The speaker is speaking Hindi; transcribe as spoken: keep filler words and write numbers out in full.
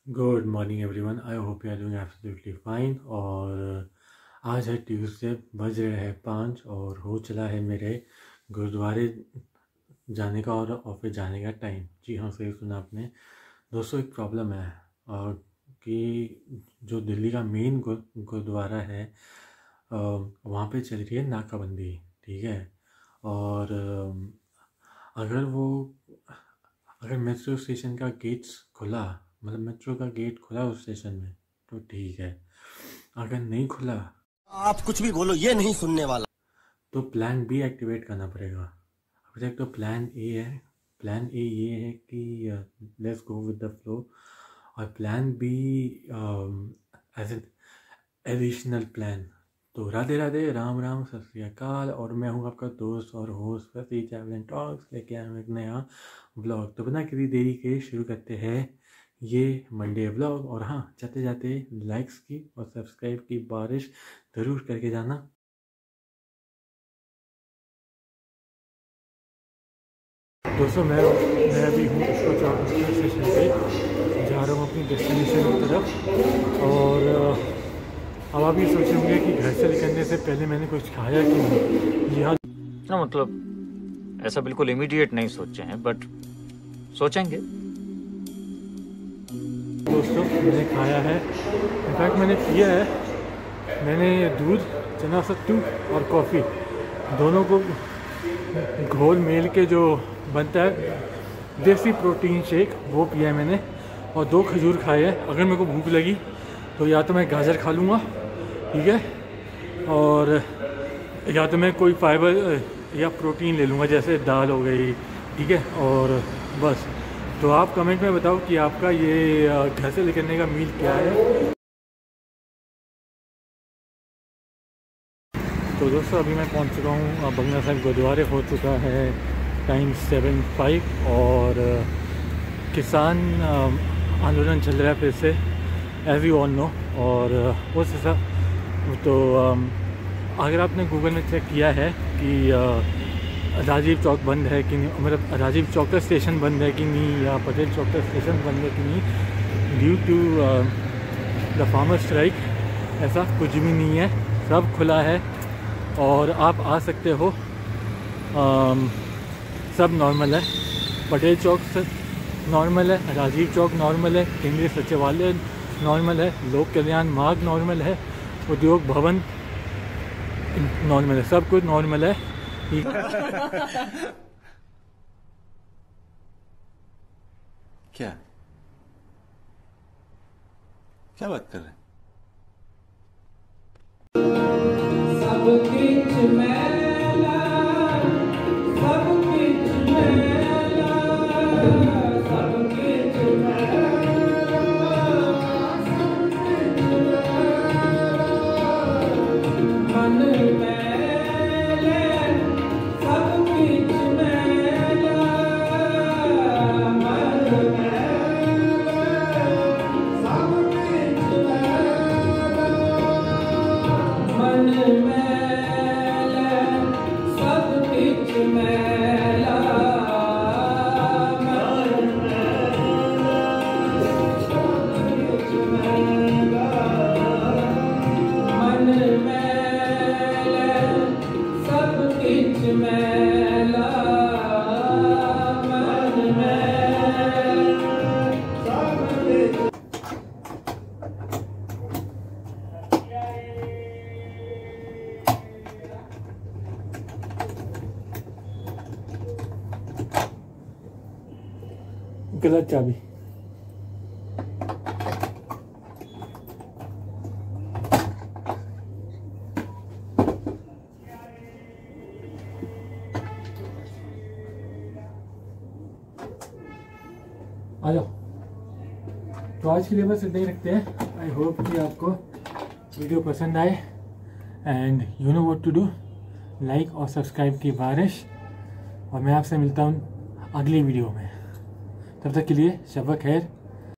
Good morning everyone, I hope you are doing absolutely fine. और आज है ट्यूसडे, बज रहे हैं पाँच और हो चला है मेरे गुरुद्वारे जाने का और ऑफिस जाने का टाइम। जी हाँ, सही सुना आपने दोस्तों। एक प्रॉब्लम है और कि जो दिल्ली का मेन गुरुद्वारा है वहाँ पे चल रही है नाकाबंदी, ठीक है। और अगर वो अगर मेट्रो स्टेशन का गेट्स खुला, मतलब मेट्रो का गेट खुला उस स्टेशन में तो ठीक है, अगर नहीं खुला आप कुछ भी बोलो ये नहीं सुनने वाला, तो प्लान बी एक्टिवेट करना पड़ेगा। अभी तक तो प्लान ए है। प्लान ए ये है कि let's go with the flow, और plan B as an additional plan. तो राधे राधे, राम राम, सत श्री अकाल। और मैं हूँ आपका दोस्त और होस्ट प्रति ट्रैवल टॉक्स, लेके आया हूँ एक नया व्लॉग। तो बिना किसी देरी के शुरू करते हैं ये मंडे व्लॉग। और हाँ, जाते जाते लाइक्स की और सब्सक्राइब की बारिश ज़रूर करके जाना। दोस्तों मैं मैं अभी हूँ उसको चौक स्टेशन पे, जा रहा हूँ अपनी डेस्टिनेशन की तरफ। और अब आप ये सोचे होंगे कि घर से निकलने से पहले मैंने कुछ खाया कि नहीं। यहाँ ना मतलब ऐसा बिल्कुल इमीडिएट नहीं सोचे हैं, बट सोचेंगे। दोस्तों मैंने खाया है, इनफैक्ट मैंने पिया है। मैंने दूध, चना सत्तू और कॉफ़ी दोनों को घोल मेल के जो बनता है देसी प्रोटीन शेक, वो पिया है मैंने। और दो खजूर खाए हैं। अगर मेरे को भूख लगी तो या तो मैं गाजर खा लूँगा, ठीक है, और या तो मैं कोई फाइबर या प्रोटीन ले लूँगा, जैसे दाल हो गई, ठीक है। और बस। तो आप कमेंट में बताओ कि आपका ये घर से निकलने का मील क्या है। तो दोस्तों अभी मैं पहुंच चुका हूँ बंगला साहिब गुरुद्वारे। हो चुका है टाइम सेवन फाइव और किसान आंदोलन चल रहा है फिर से, एज यू ऑल नो। और उस हिसाब तो अगर आपने गूगल में चेक किया है कि राजीव चौक बंद है कि नहीं, मतलब राजीव चौक का स्टेशन बंद है कि नहीं, या पटेल चौक का स्टेशन बंद है कि नहीं, due to the farmer strike, ऐसा कुछ भी नहीं है, सब खुला है और आप आ सकते हो। um, सब नॉर्मल है। पटेल चौक से नॉर्मल है, राजीव चौक नॉर्मल है, केंद्रीय सचिवालय नॉर्मल है, लोक कल्याण मार्ग नॉर्मल है, उद्योग भवन नॉर्मल है, सब कुछ नॉर्मल है। क्या क्या बात कर रहे हैं? गलत चाबी। आ जाओ। तो आज के लिए बस इतना ही रखते हैं। आई होप कि आपको वीडियो पसंद आए and you know what to do, like और सब्सक्राइब की बारिश। और मैं आपसे मिलता हूँ अगली वीडियो में। तब तक के लिए शब व खैर।